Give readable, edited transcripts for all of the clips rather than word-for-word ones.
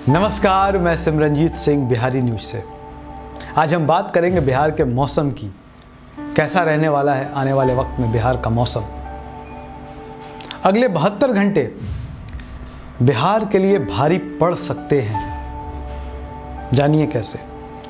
नमस्कार, मैं सिमरनजीत सिंह बिहारी न्यूज से। आज हम बात करेंगे बिहार के मौसम की। कैसा रहने वाला है आने वाले वक्त में बिहार का मौसम। अगले 72 घंटे बिहार के लिए भारी पड़ सकते हैं। जानिए कैसे।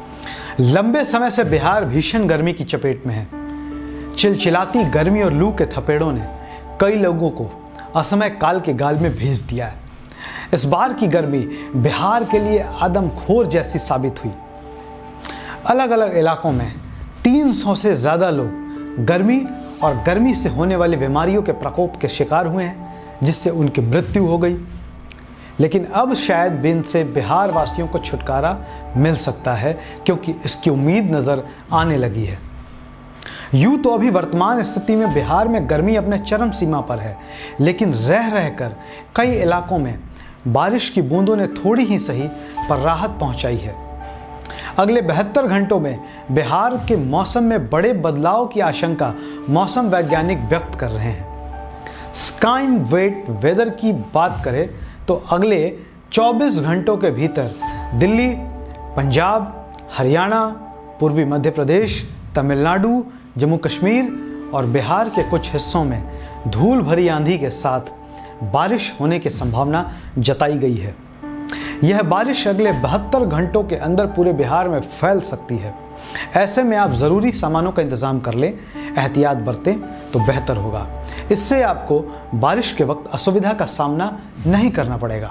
लंबे समय से बिहार भीषण गर्मी की चपेट में है। चिलचिलाती गर्मी और लू के थपेड़ों ने कई लोगों को असमय काल के गाल में भेज दिया है। इस बार की गर्मी बिहार के लिए आदमखोर जैसी साबित हुई। अलग अलग इलाकों में 300 से ज़्यादा लोग गर्मी और गर्मी से होने वाली बीमारियों के प्रकोप के शिकार हुए हैं, जिससे उनकी मृत्यु हो गई। लेकिन अब शायद दिन से बिहार वासियों को छुटकारा मिल सकता है, क्योंकि इसकी उम्मीद नज़र आने लगी है। यूं तो अभी वर्तमान स्थिति में बिहार में गर्मी अपने चरम सीमा पर है, लेकिन रह रहकर कई इलाकों में बारिश की बूंदों ने थोड़ी ही सही पर राहत पहुंचाई है। अगले 72 घंटों में बिहार के मौसम में बड़े बदलाव की आशंका मौसम वैज्ञानिक व्यक्त कर रहे हैं। स्काई वेट वेदर की बात करें तो अगले 24 घंटों के भीतर दिल्ली, पंजाब, हरियाणा, पूर्वी मध्य प्रदेश, तमिलनाडु, जम्मू कश्मीर और बिहार के कुछ हिस्सों में धूल भरी आंधी के साथ बारिश होने की संभावना जताई गई है। यह बारिश अगले 72 घंटों के अंदर पूरे बिहार में फैल सकती है। ऐसे में आप ज़रूरी सामानों का इंतज़ाम कर लें, एहतियात बरतें तो बेहतर होगा। इससे आपको बारिश के वक्त असुविधा का सामना नहीं करना पड़ेगा।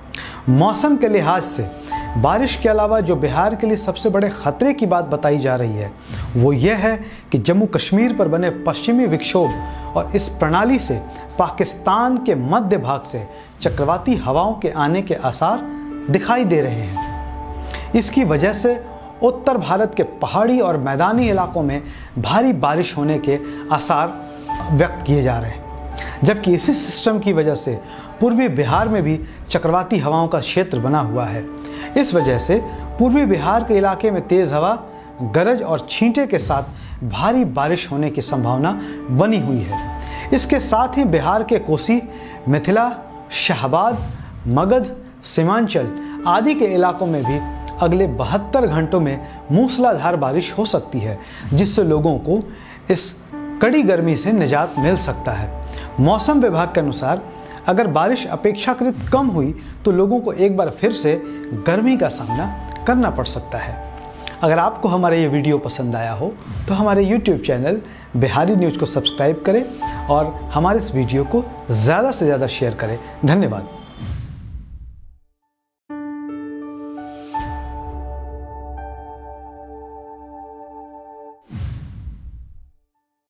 मौसम के लिहाज से बारिश के अलावा जो बिहार के लिए सबसे बड़े खतरे की बात बताई जा रही है वो ये है कि जम्मू कश्मीर पर बने पश्चिमी विक्षोभ और इस प्रणाली से पाकिस्तान के मध्य भाग से चक्रवाती हवाओं के आने के आसार दिखाई दे रहे हैं। इसकी वजह से उत्तर भारत के पहाड़ी और मैदानी इलाकों में भारी बारिश होने के आसार व्यक्त किए जा रहे हैं, जबकि इसी सिस्टम की वजह से पूर्वी बिहार में भी चक्रवाती हवाओं का क्षेत्र बना हुआ है। इस वजह से पूर्वी बिहार के इलाके में तेज हवा, गरज और छींटे के साथ भारी बारिश होने की संभावना बनी हुई है। इसके साथ ही बिहार के कोसी, मिथिला, शाहबाद, मगध, सीमांचल आदि के इलाकों में भी अगले 72 घंटों में मूसलाधार बारिश हो सकती है, जिससे लोगों को इस कड़ी गर्मी से निजात मिल सकता है। मौसम विभाग के अनुसार अगर बारिश अपेक्षाकृत कम हुई तो लोगों को एक बार फिर से गर्मी का सामना करना पड़ सकता है। अगर आपको हमारा ये वीडियो पसंद आया हो तो हमारे YouTube चैनल बिहारी न्यूज़ को सब्सक्राइब करें और हमारे इस वीडियो को ज़्यादा से ज़्यादा शेयर करें। धन्यवाद।